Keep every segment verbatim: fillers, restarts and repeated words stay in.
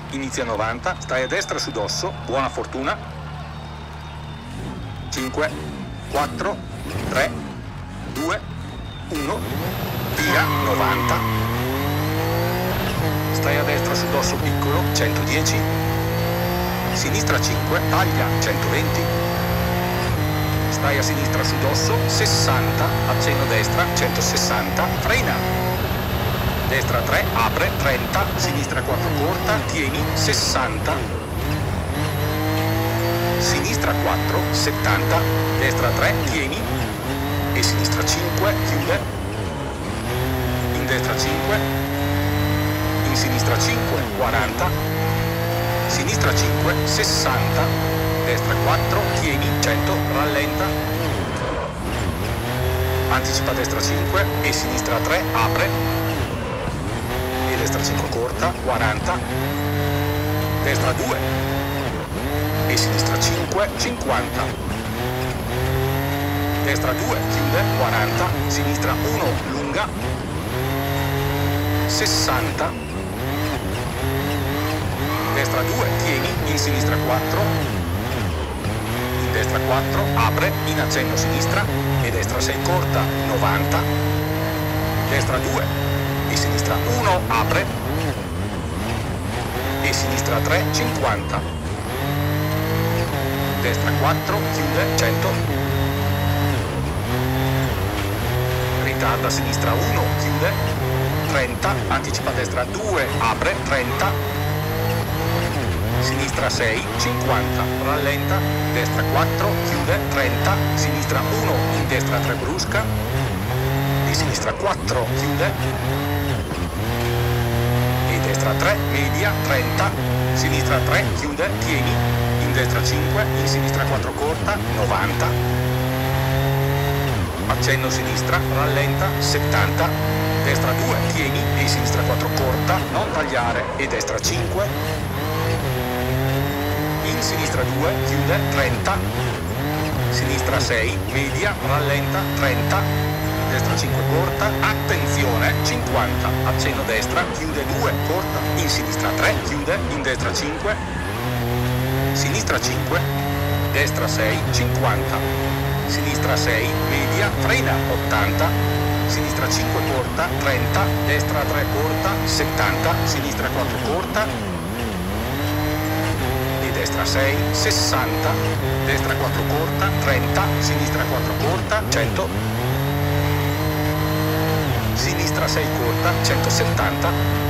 inizia novanta, stai a destra su dosso, buona fortuna. cinque, quattro, tre, due, uno, via, novanta. Stai a destra su dosso piccolo, centodieci. Sinistra cinque, taglia, centoventi. Stai a sinistra su dosso, sessanta, accenno destra, centosessanta, frena. Destra tre, apre, trenta, sinistra quattro corta, tieni, sessanta. Sinistra quattro, settanta, destra tre, tieni e sinistra cinque, chiude. In destra cinque, in sinistra cinque, quaranta, sinistra cinque, sessanta, destra quattro, tieni, cento, rallenta. Anticipa destra cinque e sinistra tre, apre. E destra cinque corta, quaranta. Destra due. E sinistra cinque, cinquanta. Destra due, chiude, quaranta. Sinistra uno, lunga. sessanta. Destra due, tieni, in sinistra quattro. Destra quattro, apre, in accenno sinistra e destra sei corta, novanta. Destra due e sinistra uno, apre e sinistra tre, cinquanta. Destra quattro, chiude, cento. Ritarda sinistra uno, chiude, trenta. Anticipa destra due, apre, trenta. Sinistra sei, cinquanta, rallenta, destra quattro, chiude, trenta, sinistra uno, in destra tre brusca, e sinistra quattro, chiude, e destra tre, media, trenta, sinistra tre, chiude, tieni, in destra cinque, in sinistra quattro corta, novanta, accenno sinistra, rallenta, settanta, destra due, tieni, e sinistra quattro corta, non tagliare, e destra cinque, in sinistra due, chiude, trenta, sinistra sei, media, rallenta, trenta, destra cinque corta, attenzione, cinquanta, accenno destra, chiude due, corta, in sinistra tre, chiude, in destra cinque, sinistra cinque, destra sei, cinquanta, sinistra sei, media, frena, ottanta, sinistra cinque corta, trenta, destra tre corta, settanta, sinistra quattro corta, destra sei, sessanta, destra quattro corta, trenta, sinistra quattro corta, cento, sinistra sei corta, centosettanta,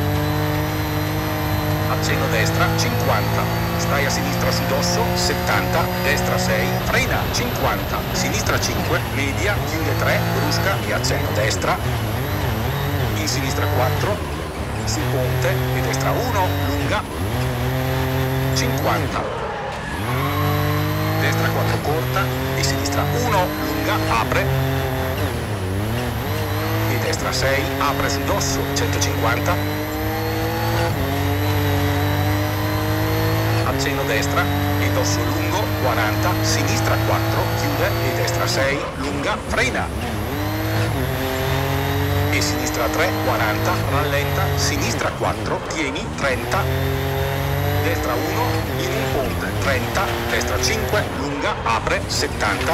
accenno destra, cinquanta, stai a sinistra su dosso, settanta, destra sei, frena, cinquanta, sinistra cinque, media, chiude tre, brusca e accenno destra, in sinistra quattro, sul ponte e destra uno, lunga, cinquanta, destra quattro corta e sinistra uno, lunga, apre e destra sei, apre su dosso, centocinquanta, accenno destra e dosso lungo, quaranta, sinistra quattro, chiude e destra sei, lunga, frena e sinistra tre, quaranta, rallenta, sinistra quattro, tieni, trenta, destra uno, in un ponte, trenta, destra cinque, lunga, apre, settanta,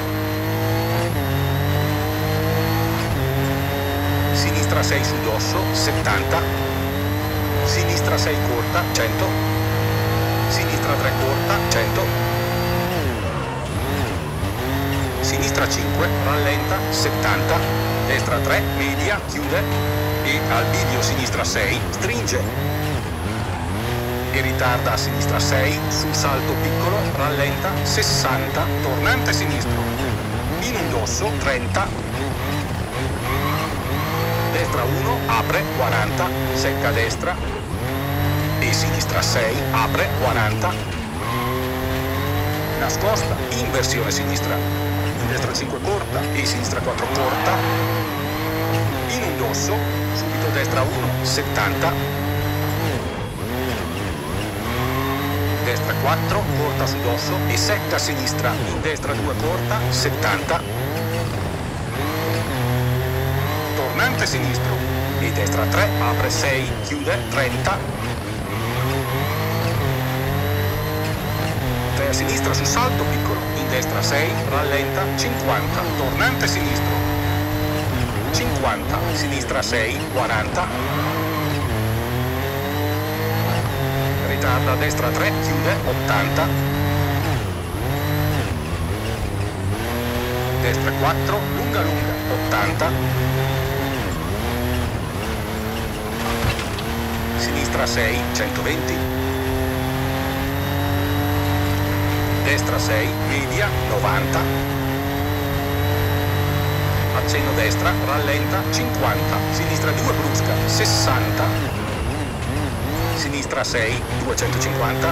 sinistra sei su dosso, settanta, sinistra sei corta, cento, sinistra tre corta, cento, sinistra cinque, rallenta, settanta, destra tre, media, chiude e al bivio sinistra sei, stringe e ritarda a sinistra sei, sul salto piccolo, rallenta, sessanta, tornante sinistro, in un dosso, trenta, destra uno, apre, quaranta, secca a destra, e sinistra sei, apre, quaranta, nascosta, inversione sinistra, in destra cinque corta, e sinistra quattro corta, in un dosso, subito destra uno, settanta, destra quattro, corta su dosso e secca a sinistra, in destra due corta, settanta, tornante sinistro e destra tre, apre sei, chiude, trenta, sinistra su salto piccolo, in destra sei, rallenta, cinquanta, tornante sinistro, cinquanta, sinistra sei, quaranta, ritarda a destra tre, chiude, ottanta, destra quattro, lunga lunga, ottanta, sinistra sei, centoventi, destra sei, media, novanta, accenno destra, rallenta, cinquanta, sinistra due, brusca, sessanta, sinistra sei, duecentocinquanta,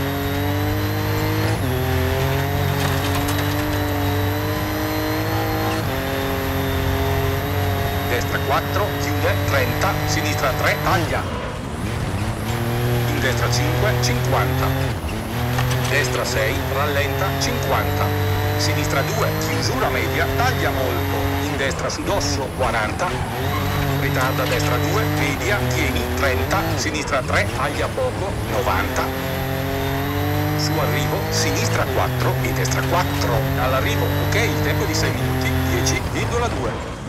destra quattro, chiude, trenta, sinistra tre, taglia, in destra cinque, cinquanta, destra sei, rallenta, cinquanta, sinistra due, chiusura media, taglia molto, in destra su dosso, quaranta, ritarda a destra due, media, tieni, trenta, sinistra tre, taglia poco, novanta, su arrivo, sinistra quattro e destra quattro, all'arrivo, ok, il tempo di sei minuti, dieci virgola due.